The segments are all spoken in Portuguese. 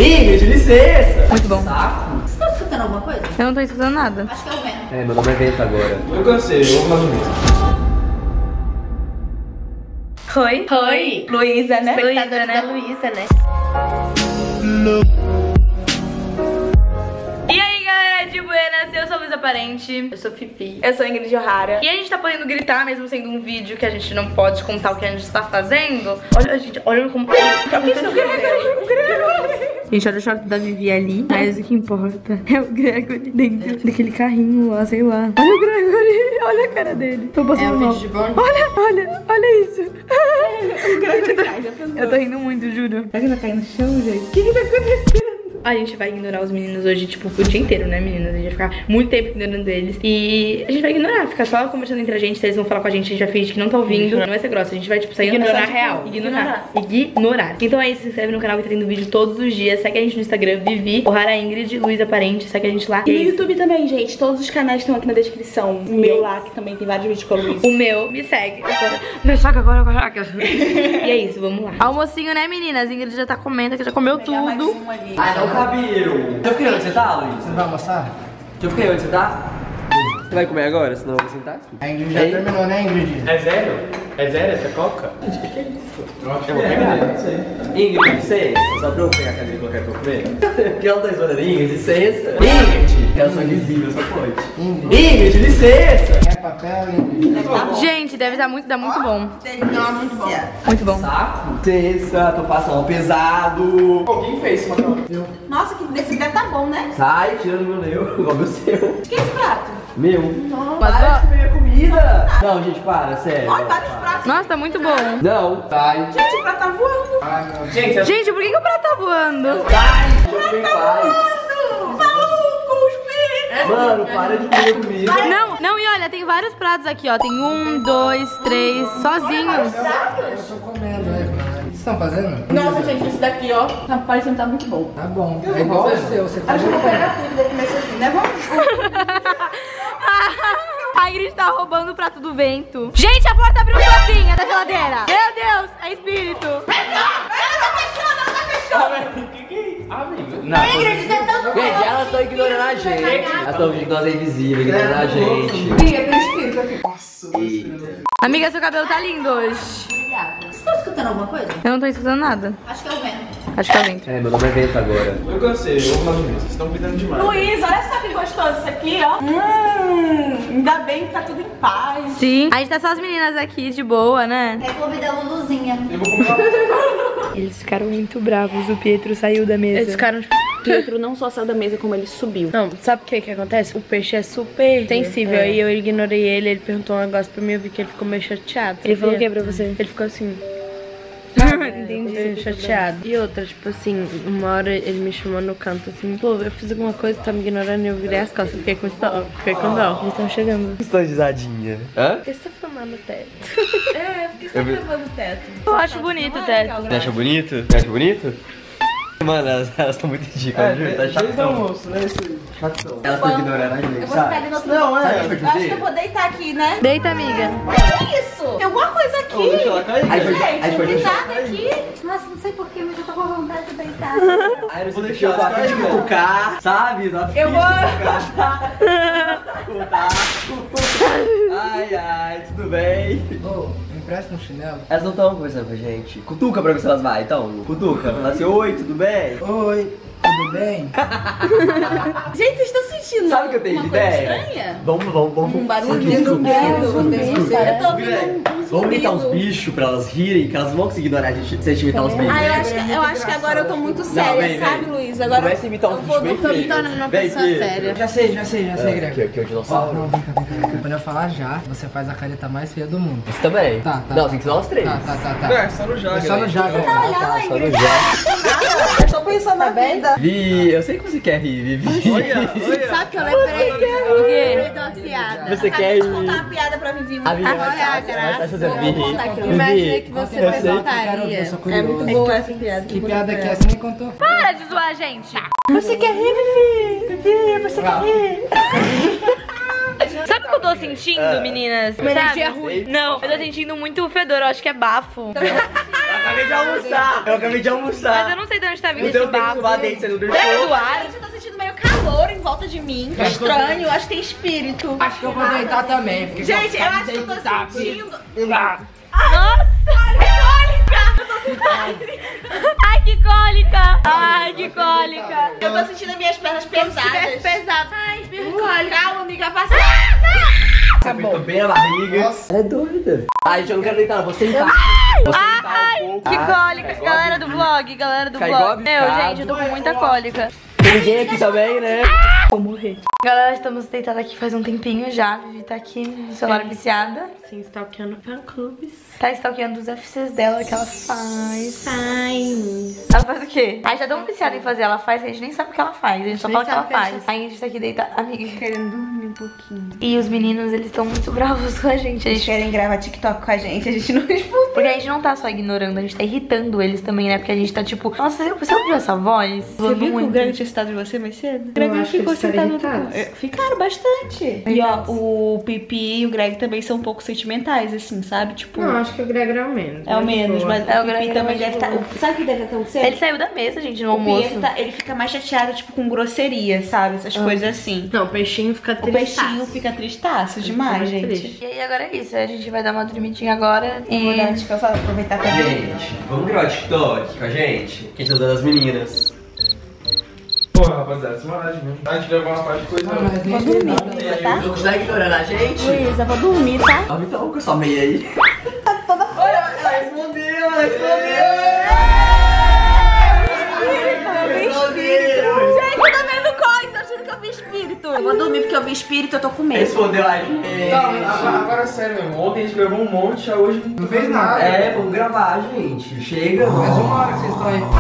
Ingrid, licença! Muito bom. Saco. Você tá escutando alguma coisa? Eu não tô escutando nada. Acho que é o Venom. É, meu nome é Vento agora. Eu cansei, eu vou fazer isso. Oi. Oi, Luísa, né? Luísa, né? Luísa, né? E aí, galera de Buenas, eu sou a Luísa Parente. Eu sou Fifi. Eu sou a Ingrid O'Hara. E a gente tá podendo gritar, mesmo sendo um vídeo que a gente não pode contar o que a gente está fazendo. Olha, gente, olha como... Gente, olha o short da Vivi ali. Mas o que importa é o Gregory dentro daquele carrinho lá, sei lá. Olha o Gregory, olha a cara dele. Tô passando mal. Olha isso. Eu tô rindo muito, juro. Será que vai cair no chão, gente? O que tá acontecendo? A gente vai ignorar os meninos hoje, tipo, o dia inteiro, né, meninas? A gente vai ficar muito tempo ignorando eles. E a gente vai ignorar, ficar só conversando entre a gente. Se eles vão falar com a gente vai fingir que não tá ouvindo. Não vai ser grossa, a gente vai, tipo, sair Ignorar só, tipo, real. Ignorar. Então é isso, se inscreve no canal que tá tendo vídeo todos os dias. Segue a gente no Instagram, Vivi, O'Hara Ingrid, Luísa Parente. Segue a gente lá. E no YouTube também, gente. Todos os canais estão aqui na descrição. O meu lá, que também tem vários vídeos com a Luísa. O meu, me segue. Me segue agora. E é isso, vamos lá. Almocinho, né, meninas? Ingrid já tá comendo, que já comeu tudo. Ai, não cabelo. Eu fiquei onde você tá, Luiz? Você não vai almoçar? Eu fiquei onde você tá? Você vai comer agora, senão eu vou sentar aqui. A Ingrid já terminou, né, Ingrid? É sério? É sério essa coca? Eu vou pegar. Ingrid, licença. Só pra eu pegar a cadeira e colocar pra eu comer. Porque ela tá respondendo, Ingrid, licença. Ingrid! Ela só invisível, só pode. Ingrid, licença! É papel, Ingrid? Gente, deve dar muito bom. Não, é muito bom. Muito bom. Saco? Licença, tô passando pesado. Alguém fez, Matheus? Nossa, que desse deve tá bom, né? Sai, tira do meu, igual meu seu. Que é esse prato? Meu. Mas, Para ó, de comer comida. Não, gente, para, sério. Olha, vários pratos. nossa, tá muito bom. Não, sai. Gente, o prato tá voando. Ai, meu Deus. Gente, Gente, por que o prato tá voando? Sai, deixa eu comer em paz. Falou com os pés. Mano, para de comer comida. Não, e olha, tem vários pratos aqui, ó. Tem 1, 2, 3, sozinhos. Eu tô comendo, né? O que vocês estão fazendo? Nossa, gente, esse daqui, ó, tá parecendo que tá muito bom. Tá bom. É igual o seu, você faz Acho que eu vou pegar tudo, vou comer isso aqui, né? Vamos. A Ingrid tá roubando o prato do vento. Gente, a porta abriu sozinha da geladeira. Meu Deus, é espírito. amigo. Não. Ingrid, tá tão bom. Gente, elas estão ignorando a gente. Elas estão fingindo que nós é invisível, ignorando a gente. Amiga, tem espírito aqui. Amiga, seu cabelo tá lindo hoje. Obrigada. Você tá escutando alguma coisa? Eu não tô escutando nada. Acho que é o Venom. Acho que é o vento. É, meu nome é Vento agora. Eu cansei, eu vou fazer isso. Vocês estão cuidando demais. Luiz, olha só que gostoso isso aqui, ó. Ainda bem que tá tudo em paz. Sim. A gente tá só as meninas aqui de boa, né? É clube da Luluzinha. Eu vou comer uma... Eles ficaram muito bravos. O Pietro saiu da mesa. Eles ficaram... Pietro não só saiu da mesa, como ele subiu. Não, sabe o que acontece? O peixe é super sensível. Aí eu ignorei ele, ele perguntou um negócio pra mim, eu vi que ele ficou meio chateado. Ele falou o que pra você? Ele ficou assim... Entendi, chateado. E outra, tipo assim, uma hora ele me chamou no canto assim, pô, eu fiz alguma coisa, tá me ignorando, e eu virei as costas, fiquei com dó. Eles estão chegando. Vocês estão risadinha. Hã? Por que você tá filmando o teto? Porque você tá filmando o teto? Eu acho bonito o teto. Você acha bonito? Você acha bonito? Mano, elas estão muito ridículas, juro, tá Desde o chatão. almoço, né? Isso aí. Chatão. Elas estão ignorando a gente, Eu vou ficar ali sabe? no outro Não, lado. é. Sabe o que eu Eu acho que eu dizer? vou deitar aqui, né? Deita, amiga. Que isso? Tem alguma coisa aqui. Ô, deixa ela cair. Aí foi- Gente, aí não foi tem deixar nada aqui. Nossa, não sei porquê, mas eu tô com vontade de deitar. Aí eu não Vou sei deixar eu tô elas afim de caírem, cutucar, sabe? Tô afim Eu de vou- cutucar. Ai, ai, tudo bem? Ô, me empresta um chinelo? Elas não estão conversando com a gente. Cutuca pra ver se elas vão, então. Cutuca. Fala assim, oi, tudo bem? Oi, tudo bem? Gente, vocês estão sentindo Sabe o que eu tenho de uma coisa ideia? estranha? Vamos. Um barulho do Eu tô ouvindo uns Vamos imitar uns zumbidos. bichos pra elas rirem, que elas não vão conseguir ignorar a gente se a gente imitar uns bem. Ah, eu acho que agora eu tô muito séria, vem, vem. sabe, Luiz? Agora Começa a imitar uns eu vou bichos tô bem me tornando uma pessoa séria. Já sei, Greg. Que é o dinossauro? Não, vem cá. Quando eu falar já, você faz a careta mais feia do mundo. Você também? Tá. Não, tem que ser nós três. Tá. É, só no jogo. É só no Jaga. Só no já. Eu tô pensando na vida. Vi, eu sei que você quer rir, Vivi. Olha. Sabe que eu lembrei? O quê? Lembrei de uma piada. Você Acabei quer de ir? contar uma piada pra Vivi. A Vivi vai Olha a vai graça. fazer Vou rir. contar aqui. Vivi, Imaginei que você eu sei. perguntaria. Eu sou É curioso. muito boa essa piada. Que piada que é? Você nem contou? Para de zoar a gente. Você quer rir, Vivi? Vivi, você quer rir? Sabe o que eu tô sentindo, meninas? Uma energia Sabe? ruim. Não, eu tô sentindo muito fedor, eu acho que é bafo. acabei de almoçar. Eu acabei de almoçar. Mas eu não sei de onde tá vindo Não esse deu tempo de bafo. escovar dente, você não Gente, deixou. eu tô sentindo meio calor em volta de mim. Estranho, acho que tem espírito. Acho que eu vou deitar também. porque Gente, eu vou acho que eu tô deitar, sentindo. Nossa! Ai, que cólica! Ai, que cólica! Eu tô sentindo as minhas pernas pesadas. Pesado. Ai, cólica. Calma, amiga, passa. Você apertou bem a barriga. Ela é doida. Ai, gente, eu não quero deitar, eu vou sentar. Vou sentar Ai, um pouco. que cólica! Galera do vlog, galera do Fica igual vlog. Meu, abicado. gente, eu tô com muita cólica. Tem ninguém aqui também, né? Vou morrer. Galera, estamos deitadas aqui faz um tempinho já. A Vivi tá aqui no celular viciada. Sim, stalkeando fã-clubes. Tá stalkeando os FCs dela que ela faz. Faz. Ela faz o quê? A gente tá tão viciada em fazer, ela faz que a gente nem sabe o que ela faz. A gente só Nem fala o que ela sabe o que faz. Aí a gente tá aqui deitada. Amiga. Querendo dormir um pouquinho. E os meninos, eles estão muito bravos com a gente. Eles querem gravar TikTok com a gente não responde. Porque a gente não tá só ignorando, a gente tá irritando eles também, né? Porque a gente tá tipo, nossa, você ouviu essa voz? Você viu que o Greg tinha citado você mais cedo? O Greg acho que ficou eles ficaram sentado. irritados. Ficaram bastante. E ó, o Pipi e o Greg também são um pouco sentimentais, assim, sabe? Tipo, Não, acho que o Greg era o menos. é o menos, mas É, o o Greg Pipi também era deve mais estar. de Sabe o que deve estar acontecendo? Ele saiu da mesa, gente, no O almoço. Pietro ele fica mais chateado, tipo, com grosseria, sabe? Essas coisas assim. Não, o peixinho fica O triste. peixinho fica tristaço demais, mais gente. triste. E aí agora é isso, a gente vai dar uma dormidinha agora Vou dar e... descansar, aproveitar pra ver. Gente, vamos gravar TikTok com a gente? Que a gente tá usando as meninas. Porra, rapaziada, isso é uma verdade mesmo. A gente gravou uma parte de coisa. Mas nem Vou dormir, Luísa, tá? Não consegue ignorar a gente? Luísa, vou dormir, tá? Dorme então com essa meia aí. Tá toda fora. Ela respondeu, ela respondeu. Gente, eu tô vendo coisa, achando que eu vi espírito. Eu vou dormir porque eu vi espírito, eu tô com medo. Respondeu a gente. Não, agora sério mesmo. Ontem a gente gravou um monte, hoje não fez nada. É, vamos gravar, gente. Chega. Faz uma hora que vocês estão aí.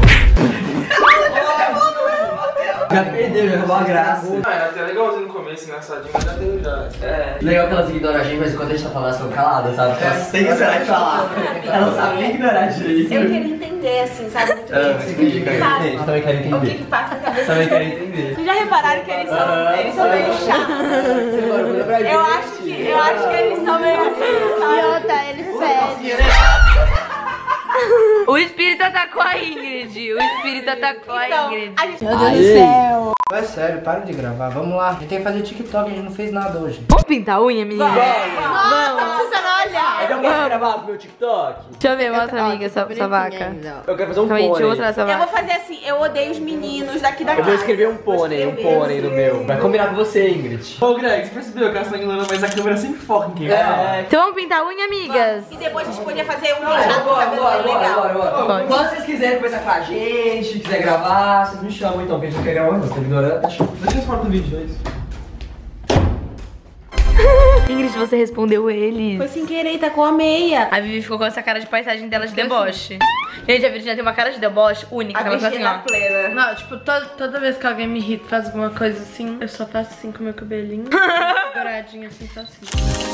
Já perdeu, já roubou a graça. Era até legalzinho no começo, engraçadinho, mas já deu já. É. Legal que elas ignoram a gente, mas enquanto a gente tá falando, elas ficam caladas, sabe? Elas têm que esperar de falar. Elas não sabem nem ignorar direito. Eu queria entender, assim, sabe? Muito bem. Você entendi, cara. Passa. Entendi, também quero O que entender. que passa na cabeça? Também quero entender. Vocês já repararam que eles são meio chatos? Eu acho que eles são meio assim, sabe? Outra, eles pedem. O espírito atacou a Ingrid, o espírito atacou a Ingrid. A gente... Meu Deus do céu. É sério, para de gravar. Vamos lá. A gente tem que fazer TikTok, a gente não fez nada hoje. Vamos pintar a unha, menina? Nossa, tá precisando olhar. Eu posso gravar pro meu TikTok? Deixa eu ver, mostra, amiga, essa vaca. Eu quero fazer um Calma aí, deixa eu pônei. mostrar essa Eu vou vaca. fazer assim, eu odeio os meninos daqui da Eu casa. vou escrever um pônei no meu. Vai combinar com você, Ingrid. Ô Greg, você percebeu que ela está ignorando, mas a câmera sempre foca em quem fala. É. Então vamos pintar a unha, amigas? E depois a gente podia fazer um Bora, retrato do cabelo legal. Pode. Quando vocês quiserem conversar com a gente, quiser gravar, vocês me chamam então, porque a gente não quer gravar, não. Você tá ignorando, tá show. Deixa eu falar do vídeo, é isso. Ingrid, você respondeu eles. Foi sem querer, tá com a meia. A Vivi ficou com essa cara de paisagem dela de deboche. Gente, a Virginia tem uma cara de deboche única. A Ela faz assim, Virgínia ó. plena. Não, tipo, toda vez que alguém me irrita, faz alguma coisa assim, eu só faço assim com o meu cabelinho. Douradinho assim, só assim.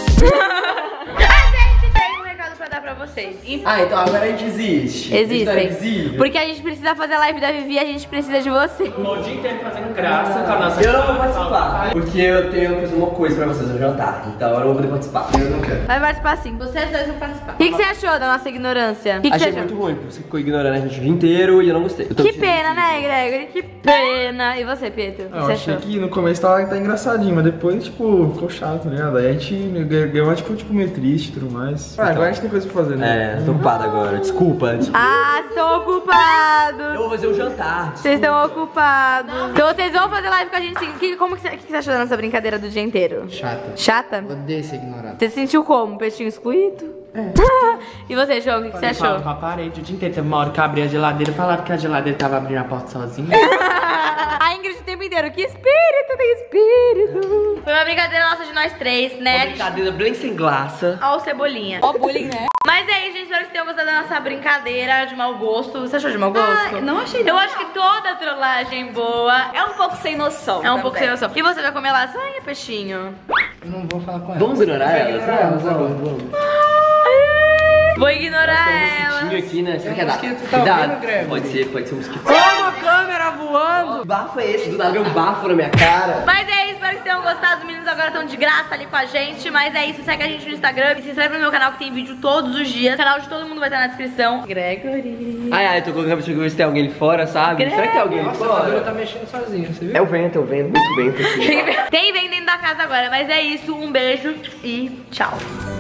A gente tem um recado pra dar pra vocês. Ah, então agora a gente existe. Existem. Porque a gente precisa fazer a live da Vivi e a gente precisa de você. O dia inteiro fazendo graça com a nossa. Eu não vou participar, porque eu tenho que fazer uma coisa pra vocês no jantar, então eu não vou poder participar. Eu não quero. Vai participar sim. Vocês dois vão participar. O que você achou da nossa ignorância? O que você Achei achou? muito ruim, porque você ficou ignorando a gente o dia inteiro e eu não gostei. Eu tô Que te- pena, né, Gregory? Que pena. E você, Pietro? O que Eu você achei achou? que no começo tá engraçadinho, mas depois, tipo, ficou chato, tá ligado? Aí a gente ganhou, tipo, meio triste e tudo mais. Ah, agora a gente tem coisa pra fazer, né? É, tô ocupado agora, desculpa. Ah, estão ocupados. Eu vou fazer o jantar. Vocês estão ocupados. Então vocês vão fazer live com a gente sim. Como que você achou da nossa brincadeira do dia inteiro? Chata. Chata? Odeio ser ignorado. Você se sentiu como? Peixinho excluído? É. E você, João, o que você achou? Com a parede o dia inteiro. Teve uma hora que eu abri a geladeira e falaram que a geladeira tava abrindo a porta sozinha. A Ingrid o tempo inteiro. Que espírito, tem espírito. Foi uma brincadeira nossa de nós três, né? Brincadeira bem sem graça. Ó o Cebolinha. Ó o bullying, né? Mas é isso, gente. Espero que vocês tenham gostado da nossa brincadeira de mau gosto. Você achou de mau gosto? não achei Eu acho que toda trollagem boa É um pouco sem noção. é um pouco sem também. noção. E você vai comer lasanha, peixinho? Eu não vou falar com ela. Vamos ignorar elas? Vamos. Vou ignorar Tem um ela. mosquitinho aqui, né? Será que é da... mosquito, tá Cuidado. ouvindo, Greg? Pode ser um mosquito. Uma câmera voando! Que bafo é esse? Do nada veio um bafo na minha cara. Mas é isso, espero que tenham gostado. Os meninos agora estão de graça ali com a gente. Mas é isso, segue a gente no Instagram e se inscreve no meu canal que tem vídeo todos os dias. O canal de todo mundo vai estar na descrição. Gregory. Ai, tô colocando pra ver se tem alguém ali fora, sabe? Será que tem alguém ali fora? A câmera tá mexendo sozinho, você viu? É o vento, muito vento aqui. Tem vento dentro da casa agora, mas é isso. Um beijo e tchau.